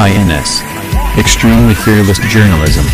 INS Extremely Fearless Journalism.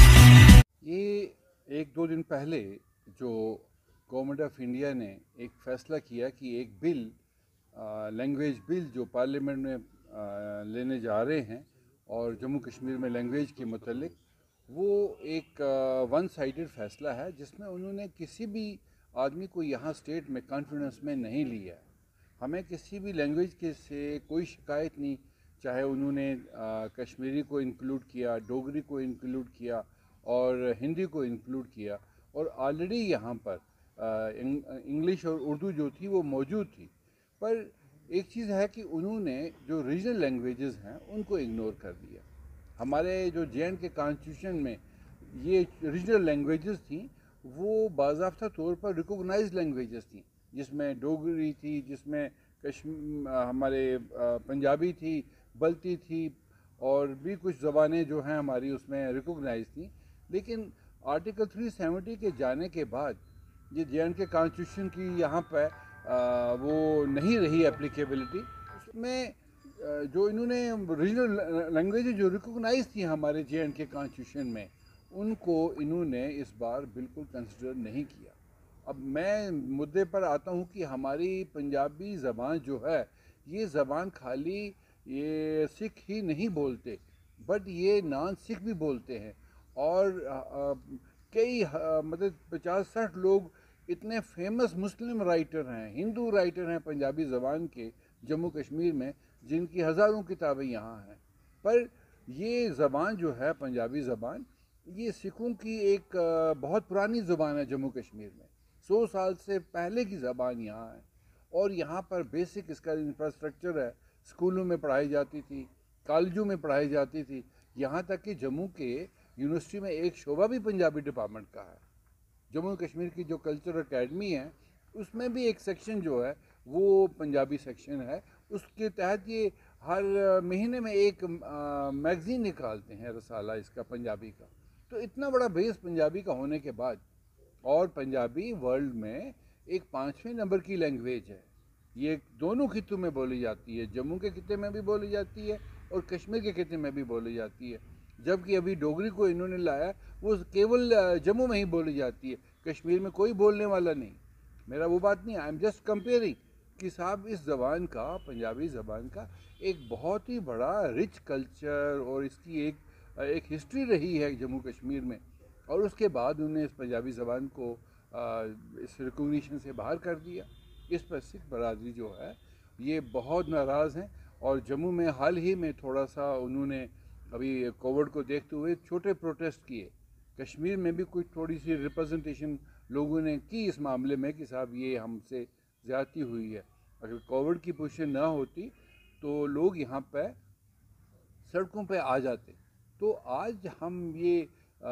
ये एक दो दिन पहले जो गवर्नमेंट ऑफ इंडिया ने एक फ़ैसला किया कि एक बिल लैंग्वेज बिल जो पार्लियामेंट में लेने जा रहे हैं और जम्मू कश्मीर में लैंग्वेज के मुतल्लिक वो एक वन साइडेड फ़ैसला है जिसमें उन्होंने किसी भी आदमी को यहाँ स्टेट में कॉन्फिडेंस में नहीं लिया। हमें किसी भी लैंग्वेज के से कोई शिकायत नहीं, चाहे उन्होंने कश्मीरी को इंक्लूड किया, डोगरी को इंक्लूड किया और हिंदी को इंक्लूड किया, और ऑलरेडी यहाँ पर इंग्लिश और उर्दू जो थी वो मौजूद थी। पर एक चीज़ है कि उन्होंने जो रीजनल लैंग्वेजेस हैं उनको इग्नोर कर दिया। हमारे जो जे.एंड.के कॉन्स्टिट्यूशन में ये रीजनल लैंग्वेजेस थी वो बाज़ाब्ता तौर पर रिकॉग्नाइज्ड लैंग्वेजेस थी, जिसमें डोगरी थी, जिसमें हमारे पंजाबी थी, बल्ती थी और भी कुछ ज़बानें जो हैं हमारी उसमें रिकॉग्नाइज थी। लेकिन आर्टिकल 370 के जाने के बाद ये जे.एंड.के कॉन्स्टिट्यूशन की यहाँ पर वो नहीं रही एप्लीकेबिलिटी। उसमें जो इन्होंने रीजनल लैंग्वेज जो रिकॉग्नाइज थी हमारे जे.एंड.के कॉन्स्टिट्यूशन में, उनको इन्होंने इस बार बिल्कुल कंसिडर नहीं किया। अब मैं मुद्दे पर आता हूँ कि हमारी पंजाबी ज़बान जो है, ये ज़बान खाली ये सिख ही नहीं बोलते बट ये नॉन सिख भी बोलते हैं, और कई मतलब 50-60 लोग इतने फेमस मुस्लिम राइटर हैं, हिंदू राइटर हैं पंजाबी ज़बान के जम्मू कश्मीर में, जिनकी हज़ारों किताबें यहाँ हैं। पर ये ज़बान जो है पंजाबी ज़बान, ये सिखों की एक बहुत पुरानी ज़बान है जम्मू कश्मीर में, 100 साल से पहले की ज़बान यहाँ है। और यहाँ पर बेसिक इसका इंफ्रास्ट्रक्चर है, स्कूलों में पढ़ाई जाती थी, कॉलेजों में पढ़ाई जाती थी, यहाँ तक कि जम्मू के यूनिवर्सिटी में एक शोबा भी पंजाबी डिपार्टमेंट का है। जम्मू कश्मीर की जो कल्चर अकेडमी है उसमें भी एक सेक्शन जो है वो पंजाबी सेक्शन है। उसके तहत ये हर महीने में एक मैगज़ीन निकालते हैं, रसाला इसका पंजाबी का। तो इतना बड़ा बेस पंजाबी का होने के बाद, और पंजाबी वर्ल्ड में एक 5वें नंबर की लैंग्वेज है, ये दोनों खित्तों में बोली जाती है, जम्मू के खित्ते में भी बोली जाती है और कश्मीर के खित्ते में भी बोली जाती है। जबकि अभी डोगरी को इन्होंने लाया, वो केवल जम्मू में ही बोली जाती है, कश्मीर में कोई बोलने वाला नहीं। मेरा वो बात नहीं, आई एम जस्ट कंपेयरिंग कि साहब इस ज़बान का, पंजाबी ज़बान का एक बहुत ही बड़ा रिच कल्चर और इसकी एक हिस्ट्री रही है जम्मू कश्मीर में, और उसके बाद उन्होंने इस पंजाबी ज़बान को इस रिकॉग्निशन से बाहर कर दिया। इस पर सिख बरादरी जो है ये बहुत नाराज़ हैं, और जम्मू में हाल ही में थोड़ा सा उन्होंने अभी कोविड को देखते हुए छोटे प्रोटेस्ट किए। कश्मीर में भी कुछ थोड़ी सी रिप्रेजेंटेशन लोगों ने की इस मामले में कि साहब ये हमसे ज़्यादती हुई है। अगर कोविड की पोजीशन ना होती तो लोग यहाँ पर सड़कों पे आ जाते। तो आज हम ये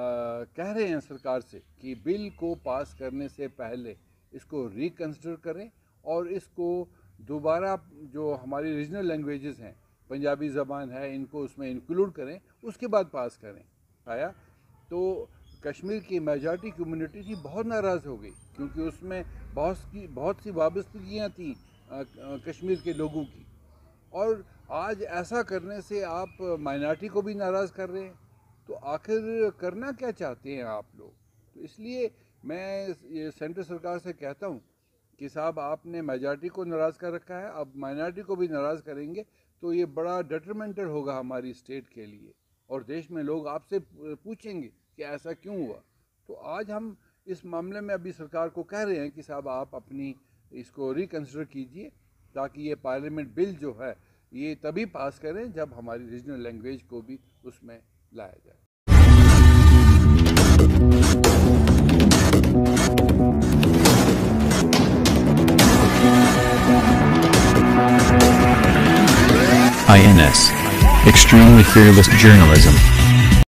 कह रहे हैं सरकार से कि बिल को पास करने से पहले इसको रिकन्सिडर करें और इसको दोबारा जो हमारी रीजनल लैंग्वेजेस हैं, पंजाबी ज़बान है, इनको उसमें इंक्लूड करें, उसके बाद पास करें। आया तो कश्मीर की मेजॉरिटी कम्युनिटी थी बहुत नाराज़ हो गई, क्योंकि उसमें बहुत सी वाबस्तगियाँ थी कश्मीर के लोगों की, और आज ऐसा करने से आप माइनॉरिटी को भी नाराज़ कर रहे हैं। तो आखिर करना क्या चाहते हैं आप लोग? तो इसलिए मैं ये सेंट्रल सरकार से कहता हूँ कि साहब आपने मेजॉरिटी को नाराज़ कर रखा है, अब माइनॉरिटी को भी नाराज़ करेंगे तो ये बड़ा डिटरमिनेटर होगा हमारी स्टेट के लिए, और देश में लोग आपसे पूछेंगे कि ऐसा क्यों हुआ। तो आज हम इस मामले में अभी सरकार को कह रहे हैं कि साहब आप अपनी इसको रिकन्सिडर कीजिए, ताकि ये पार्लियामेंट बिल जो है ये तभी पास करें जब हमारी रीजनल लैंग्वेज को भी उसमें लाया जाए। INS Extremely Fearless Journalism.